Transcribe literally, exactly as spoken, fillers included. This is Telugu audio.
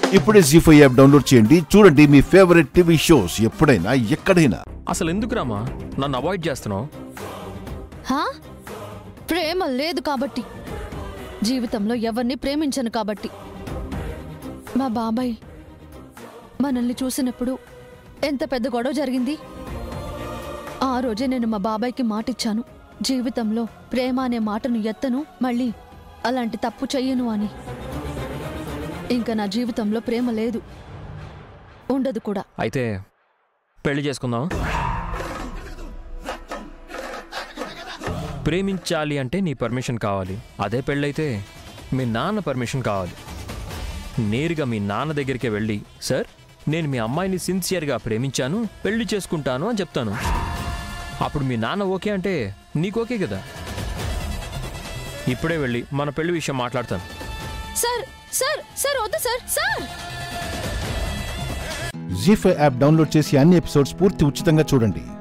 ఇప్పుడే జీ ఫైవ్ యాప్ డౌన్లోడ్ చేయండి, చూడండి మీ ఫేవరెట్ టీవీ షోస్ ఎప్పుడైనా ఎక్కడైనా. అసలు ఎందుకు రామా నన్ను అవాయిడ్ చేస్తున్నావు? ప్రేమ లేదు కాబట్టి, జీవితంలో ఎవరిని ప్రేమించను కాబట్టి. మా బాబాయ్ మనల్ని చూసినప్పుడు ఎంత పెద్ద గొడవ జరిగింది. ఆ రోజే నేను మా బాబాయ్కి మాటిచ్చాను, జీవితంలో ప్రేమ అనే మాటను ఎత్తను, మళ్ళీ అలాంటి తప్పు చెయ్యను అని. ఇంకా నా జీవితంలో ప్రేమ లేదు, ఉండదు కూడా. అయితే పెళ్లి చేసుకుందాం. ప్రేమించాలి అంటే నీ పర్మిషన్ కావాలి. అదే పెళ్ళైతే మీ నాన్న పర్మిషన్ కావాలి. నేరుగా మీ నాన్న దగ్గరికి వెళ్ళి, సార్ నేను మీ అమ్మాయిని సిన్సియర్గా ప్రేమించాను, పెళ్లి చేసుకుంటాను అని చెప్తాను. అప్పుడు మీ నాన్న ఓకే అంటే నీకు ఓకే కదా. ఇప్పుడే వెళ్ళి మన పెళ్లి విషయం మాట్లాడతాను. సార్ సార్ సార్ వద్దు sir sir. Zee five app download చేసి అన్ని ఎపిసోడ్స్ పూర్తి ఉచితంగా చూడండి.